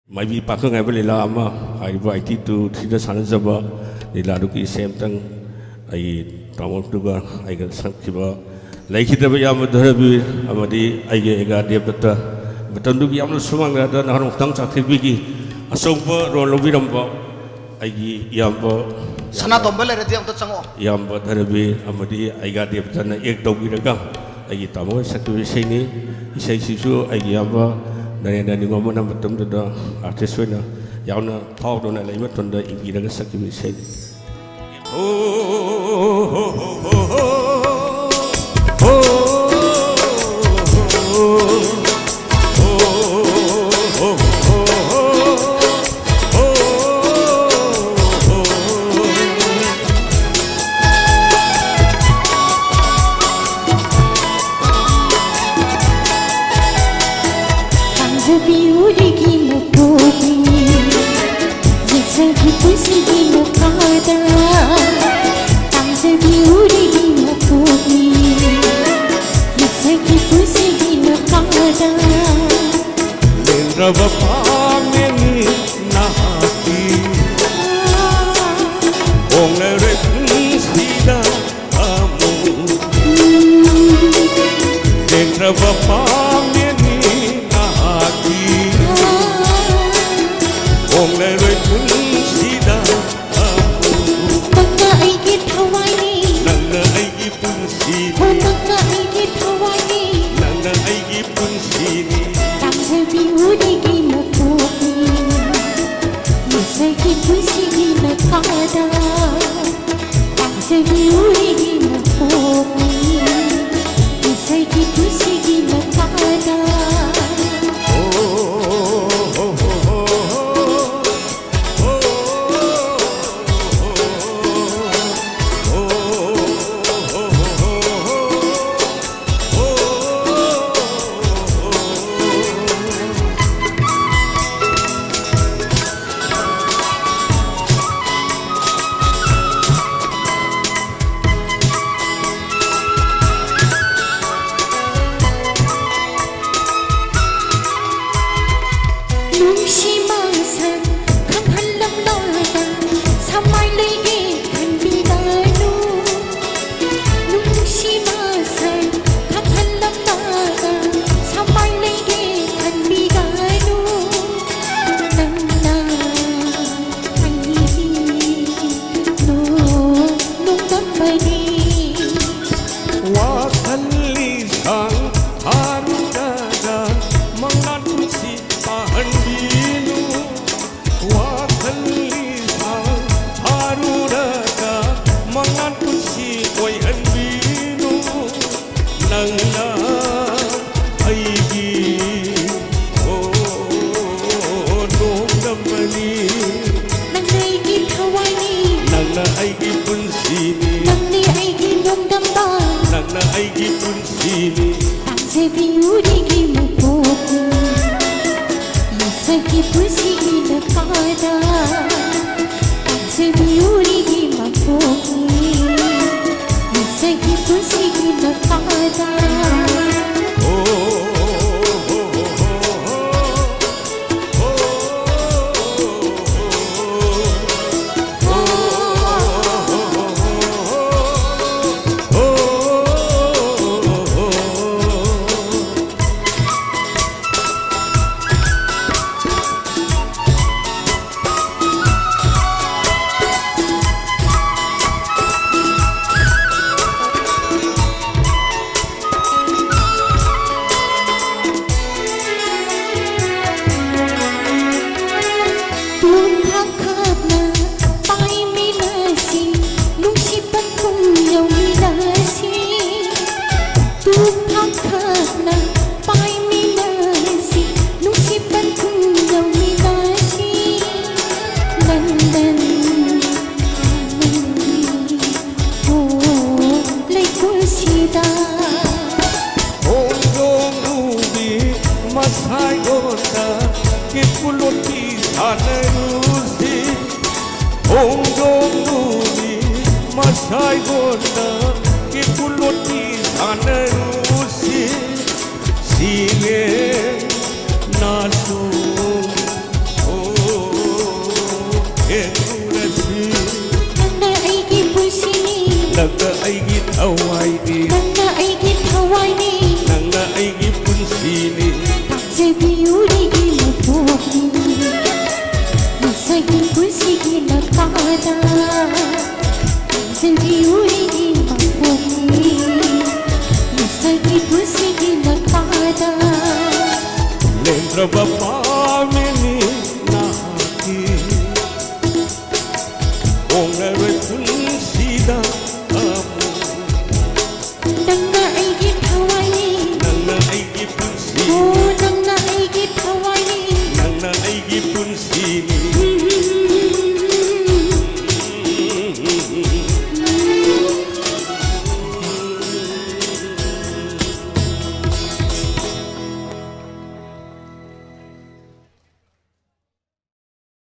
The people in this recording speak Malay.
Maybe pakang ay balila ama ay buhay tu tidak sana jaba niladu ki semtang ay tamam tuga ay sak kiba lagi kita bayam dharabi amadi ay ega dia beta betandu ki amlo sumang ada nahan utang sakit bigi asompa rolobi rampa ay yampa sana tombele reti am to chango yampa dharabi amadi ay ga dia beta na ek togi rakam ay tamo sakit sini isai sisu ay yampa dari ngomong nama betul betul artis mana yang na tahu dona lagi betul dah ingin kita sakit misal. ꯂꯩꯇ꯭ꯔꯕ